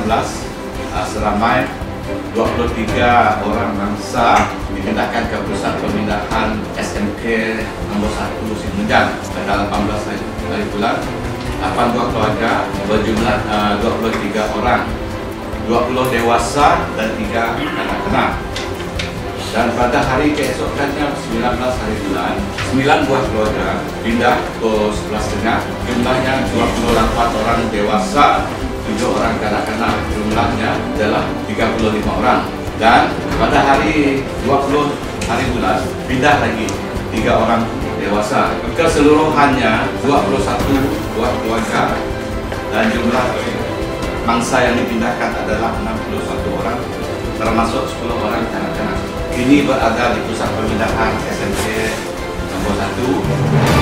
seramai 23 orang bangsa dipindahkan ke pusat pemindahan SMK nomor 1 Semenjang pada 18 hari bulan. 8 buah keluarga berjumlah 23 orang, 20 dewasa dan 3 kanak-kanak. Dan pada hari keesokannya 19 hari bulan, 9 buah keluarga pindah ke sebelah tengah. Jumlahnya 28 orang dewasa, 7 orang kanak-kanak. Jumlahnya adalah 35 orang. Dan pada hari 20 hari bulan pindah lagi 3 orang dewasa. Keseluruhannya 21 buah keluarga dan jumlah mangsa yang dipindahkan adalah 61 orang, termasuk 10 orang kanak-kanak. Ini berada di pusat pemindahan SMK nomor 1